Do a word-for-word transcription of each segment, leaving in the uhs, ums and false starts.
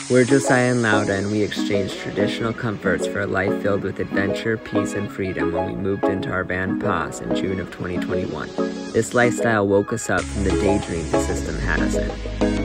We're Josiah and Lauda, and we exchanged traditional comforts for a life filled with adventure, peace, and freedom when we moved into our van Paz in June of twenty twenty-one. This lifestyle woke us up from the daydream the system had us in.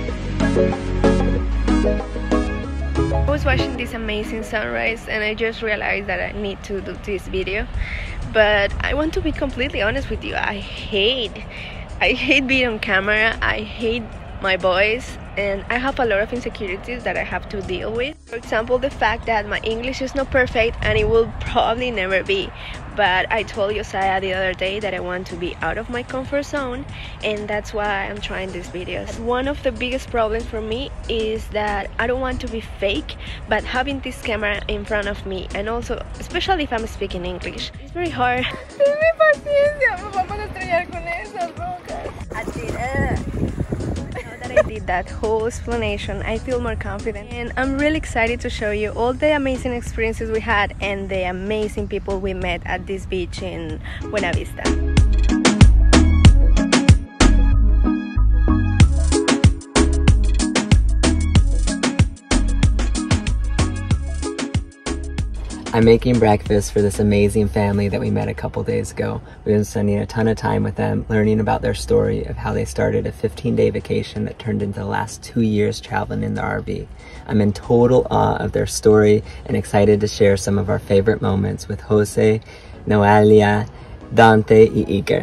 I was watching this amazing sunrise and I just realized that I need to do this video. But I want to be completely honest with you. I hate, I hate being on camera. I hate my voice, and I have a lot of insecurities that I have to deal with. For example, the fact that my English is not perfect, and it will probably never be. But I told Josiah the other day that I want to be out of my comfort zone, and that's why I'm trying these videos. One of the biggest problems for me is that I don't want to be fake, but having this camera in front of me, and also, especially if I'm speaking English, it's very hard. I did it. I did that whole explanation, I feel more confident, and I'm really excited to show you all the amazing experiences we had and the amazing people we met at this beach in Buena Vista. I'm making breakfast for this amazing family that we met a couple days ago. We've been spending a ton of time with them, learning about their story of how they started a fifteen day vacation that turned into the last two years traveling in the R V. I'm in total awe of their story and excited to share some of our favorite moments with Jose, Noelia, Dante, y Iker.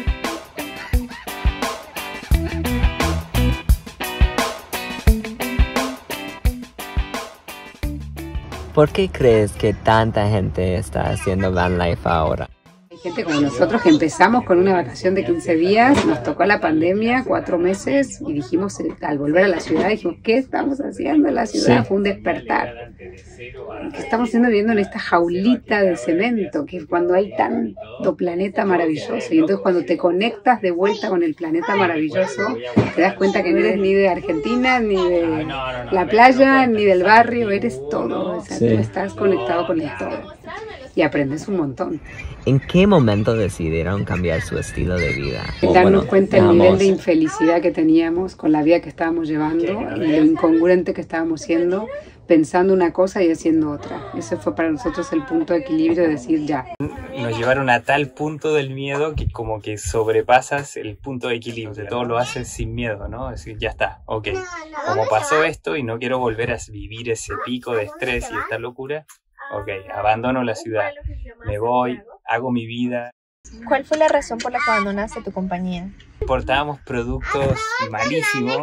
¿Por qué crees que tanta gente está haciendo van life ahora? Hay gente como nosotros que empezamos con una vacación de quince días, nos tocó la pandemia, cuatro meses, y dijimos, al volver a la ciudad, dijimos, ¿qué estamos haciendo en la ciudad? Sí. Fue un despertar. ¿Qué estamos haciendo viviendo en esta jaulita de cemento? Que es cuando hay tanto planeta maravilloso. Y entonces cuando te conectas de vuelta con el planeta maravilloso, te das cuenta que no eres ni de Argentina, ni de la playa, ni del barrio, eres todo. O sea, sí. Tú estás conectado con el todo. Y aprendes un montón. ¿En qué momento decidieron cambiar su estilo de vida? Darnos bueno, cuenta del nivel de infelicidad que teníamos con la vida que estábamos llevando y lo incongruente que estábamos siendo, pensando una cosa y haciendo otra. Ese fue para nosotros el punto de equilibrio de decir ya. Nos llevaron a tal punto del miedo que como que sobrepasas el punto de equilibrio. Todo lo haces sin miedo, ¿no? Es decir, ya está, ok. Como pasó esto y no quiero volver a vivir ese pico de estrés y esta locura, ok, abandono la ciudad, me voy, hago mi vida. ¿Cuál fue la razón por la que abandonaste tu compañía? Importábamos productos malísimos,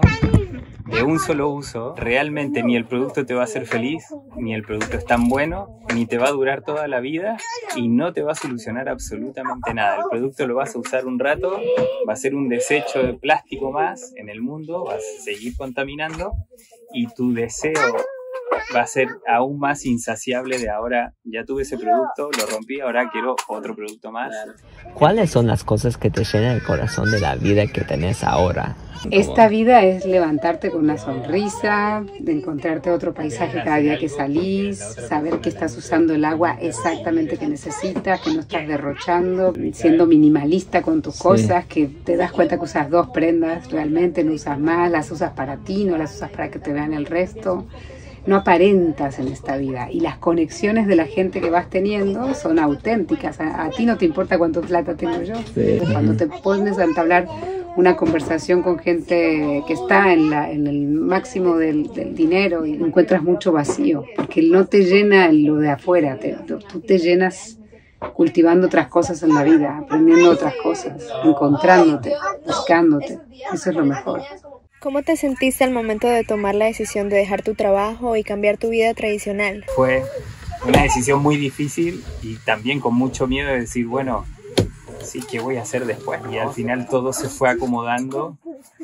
de un solo uso. Realmente ni el producto te va a hacer feliz, ni el producto es tan bueno, ni te va a durar toda la vida y no te va a solucionar absolutamente nada. El producto lo vas a usar un rato, va a ser un desecho de plástico más en el mundo, vas a seguir contaminando y tu deseo va a ser aún más insaciable de ahora, ya tuve ese producto, lo rompí, ahora quiero otro producto más. ¿Cuáles son las cosas que te llenan el corazón de la vida que tenés ahora? Esta vida es levantarte con una sonrisa, de encontrarte otro paisaje cada día que salís, saber que estás usando el agua exactamente que necesitas, que no estás derrochando, siendo minimalista con tus cosas, que te das cuenta que usas dos prendas realmente, no usas más, las usas para ti, no las usas para que te vean el resto. No aparentas en esta vida y las conexiones de la gente que vas teniendo son auténticas. A, a ti no te importa cuánto plata tengo yo. Sí. Cuando te pones a entablar una conversación con gente que está en, la, en el máximo del, del dinero y encuentras mucho vacío, porque no te llena lo de afuera, te, tú, tú te llenas cultivando otras cosas en la vida, aprendiendo otras cosas, encontrándote, buscándote. Eso es lo mejor. ¿Cómo te sentiste al momento de tomar la decisión de dejar tu trabajo y cambiar tu vida tradicional? Fue una decisión muy difícil y también con mucho miedo de decir, bueno, sí, ¿qué voy a hacer después? Y al final todo se fue acomodando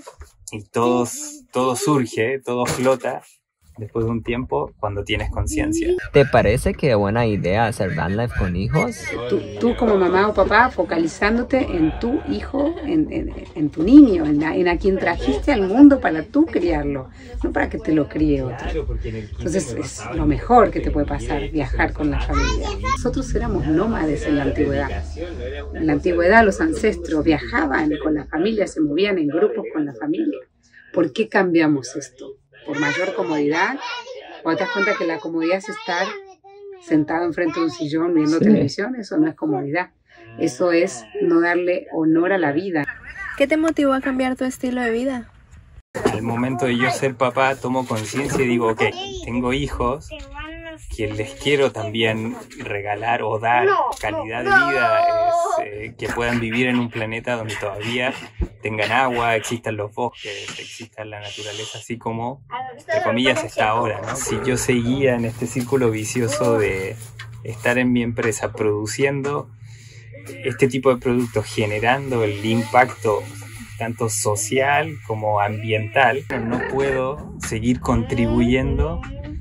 y todo, todo surge, todo flota después de un tiempo cuando tienes conciencia. ¿Te parece que es buena idea hacer van life con hijos? Tú, tú como mamá o papá focalizándote en tu hijo, en, en, en tu niño, en, la, en a quien trajiste al mundo para tú criarlo, no para que te lo críe otro. Entonces es lo mejor que te puede pasar, viajar con la familia. Nosotros éramos nómades en la antigüedad. En la antigüedad los ancestros viajaban con la familia, se movían en grupos con la familia. ¿Por qué cambiamos esto? Por mayor comodidad, Cuando te das cuenta que la comodidad es estar sentado enfrente de un sillón viendo Sí. televisión, eso no es comodidad. Eso es no darle honor a la vida. ¿Qué te motivó a cambiar tu estilo de vida? Al momento de yo ser papá, tomo conciencia y digo, ok, tengo hijos, que les quiero también regalar o dar calidad de vida, es, eh, que puedan vivir en un planeta donde todavía tengan agua, existan los bosques, exista la naturaleza, así como, entre comillas, está ahora, ¿no? Si yo seguía en este círculo vicioso de estar en mi empresa produciendo este tipo de productos, generando el impacto tanto social como ambiental, no puedo seguir contribuyendo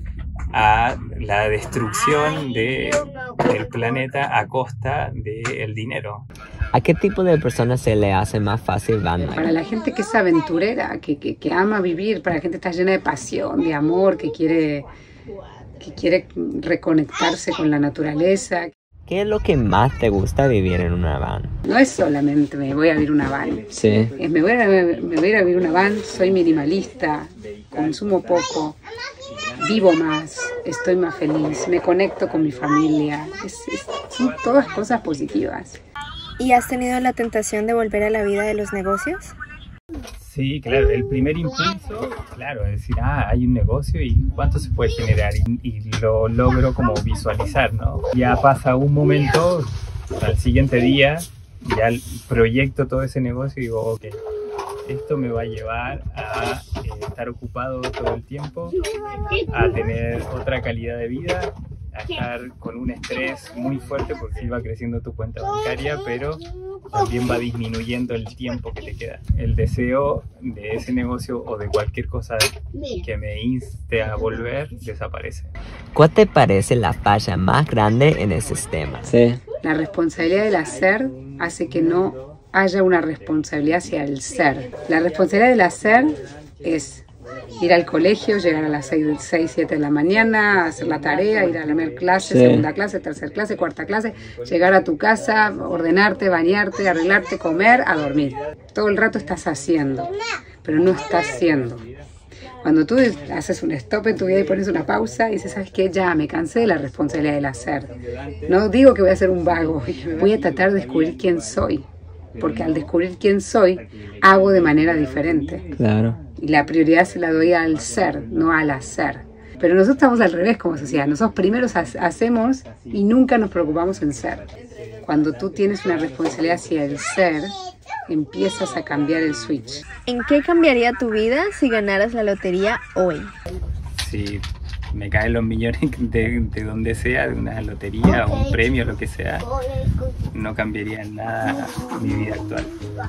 a la destrucción de, del planeta a costa del dinero. ¿A qué tipo de personas se le hace más fácil van life? Para la gente que es aventurera, que, que, que ama vivir, para la gente que está llena de pasión, de amor, que quiere, que quiere reconectarse con la naturaleza. ¿Qué es lo que más te gusta vivir en una van? No es solamente me voy a vivir una van. Sí. Es me voy a, me voy a ir a vivir una van, soy minimalista, consumo poco, vivo más, estoy más feliz, me conecto con mi familia. Es, es, son todas cosas positivas. ¿Y has tenido la tentación de volver a la vida de los negocios? Sí, claro, el primer impulso, claro, es decir, ah, hay un negocio y cuánto se puede generar, y, y lo logro como visualizar, ¿no? Ya pasa un momento, al siguiente día, ya proyecto todo ese negocio y digo, ok, esto me va a llevar a eh, estar ocupado todo el tiempo, a tener otra calidad de vida, a estar con un estrés muy fuerte porque si va creciendo tu cuenta bancaria, pero también va disminuyendo el tiempo que te queda. El deseo de ese negocio o de cualquier cosa que me inste a volver desaparece. ¿Cuál te parece la falla más grande en el sistema? Sí. La responsabilidad del hacer hace que no haya una responsabilidad hacia el ser. La responsabilidad del hacer es ir al colegio, llegar a las seis, siete de la mañana, hacer la tarea, ir a la primera clase, Sí. segunda clase, tercera clase, cuarta clase, llegar a tu casa, ordenarte, bañarte, arreglarte, comer, a dormir. Todo el rato estás haciendo, pero no estás siendo. Cuando tú haces un stop en tu vida y pones una pausa y dices, ¿sabes qué? Ya me cansé de la responsabilidad del hacer. No digo que voy a ser un vago, voy a tratar de descubrir quién soy. Porque al descubrir quién soy, hago de manera diferente. Claro. Y la prioridad se la doy al ser, no al hacer. Pero nosotros estamos al revés como sociedad. Nosotros primero hacemos y nunca nos preocupamos en ser. Cuando tú tienes una responsabilidad hacia el ser, empiezas a cambiar el switch. ¿En qué cambiaría tu vida si ganaras la lotería hoy? Si me caen los millones de, de donde sea, de una lotería o un premio, lo que sea, no cambiaría en nada mi vida actual.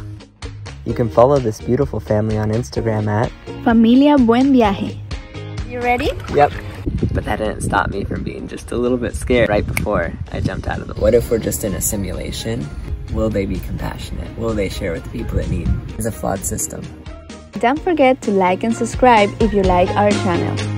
You can follow this beautiful family on Instagram at... Familia Buen Viaje. You ready? Yep. But that didn't stop me from being just a little bit scared right before I jumped out of the... What if we're just in a simulation? Will they be compassionate? Will they share with the people that need? It's a flawed system. Don't forget to like and subscribe if you like our channel.